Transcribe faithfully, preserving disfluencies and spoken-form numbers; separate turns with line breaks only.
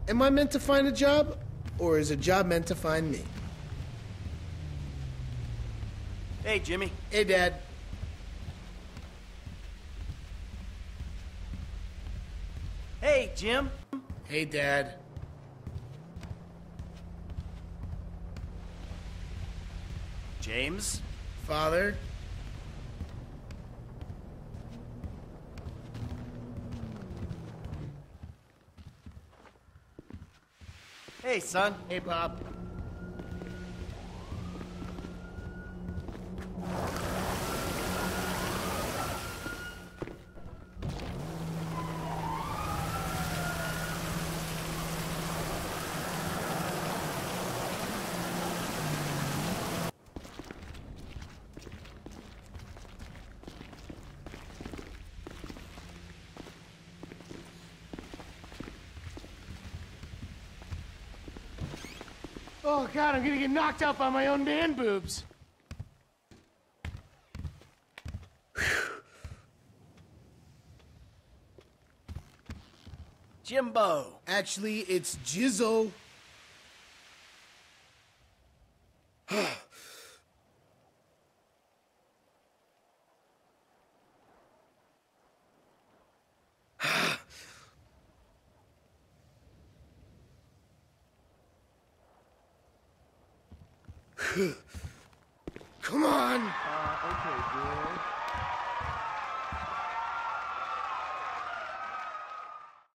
Am I meant to find a job, or is a job meant to find me?
Hey, Jimmy.
Hey, Dad.
Hey, Jim.
Hey, Dad.
James.
Father.
Hey, son.
Hey, Pop. Oh, God, I'm gonna get knocked out by my own man boobs.
Jimbo.
Actually, it's Jizzo. Come on!
Uh, okay, boy.